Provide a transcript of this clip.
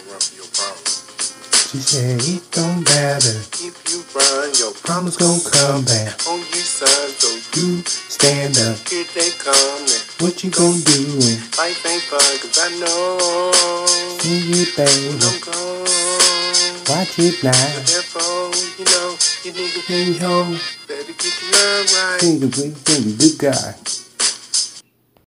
run from your problems. She said it don't matter. If you run, your Problems gon' come back. on you, son. So You stand up. here they come. And What you gon' do? And life ain't fun, cause I know sing it, baby. I'm gone. Watch it now. Therefore, you know, you need to Hey ho, better get your love right. sing it, good God.